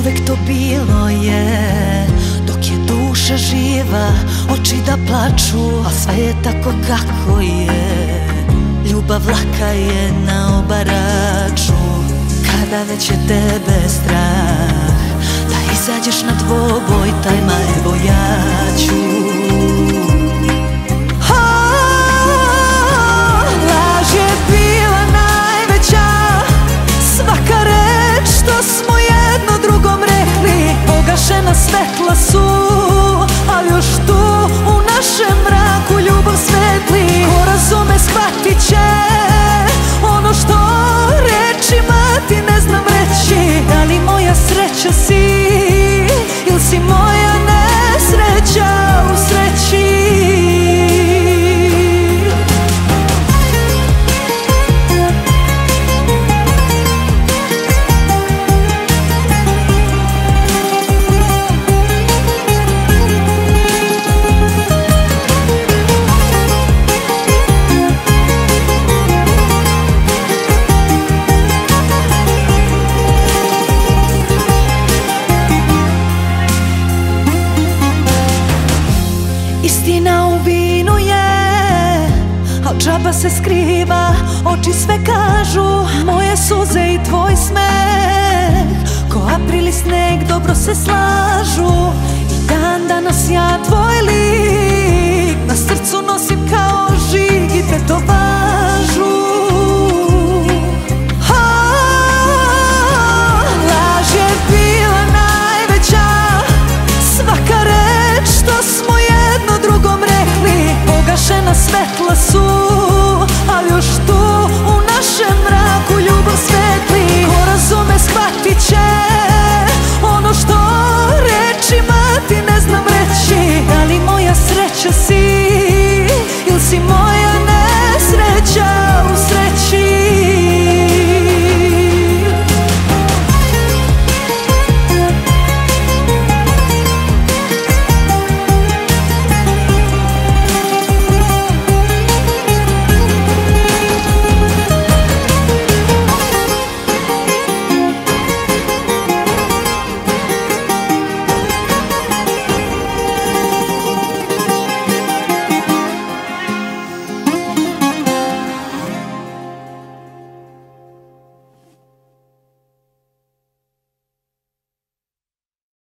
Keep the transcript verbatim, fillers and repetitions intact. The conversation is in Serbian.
uvek to bilo je. Dok je duša živa, oči da plaču, a sve je tako kako je. Ljubav laka je na obaraču. Kada već je tebe strah da izađeš na dvoboj, tajma evo ja ću. Laž je bila najveća, svaka reč što smo jedno drugom rekli. Pogašena svetla su, ali još tu u našem mraku ljubav svetli. Ko razume shvatit će ono što rečima ti ne znam reći. Da li moja sreća si ili si moja nesreća u sreći? Istina u vinu je, al džaba se skriva. Oči sve kažu, moje suze i tvoj smeh. Ko april i sneg dobro se slažu. I dan danas ja tvoj lik na srcu nosim kao žig i tetovažu.